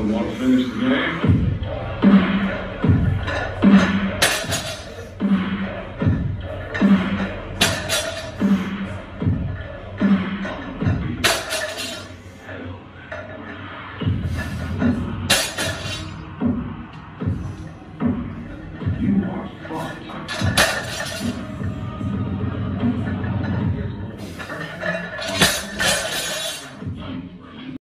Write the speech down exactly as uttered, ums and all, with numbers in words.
and want to finish the game. Thank you.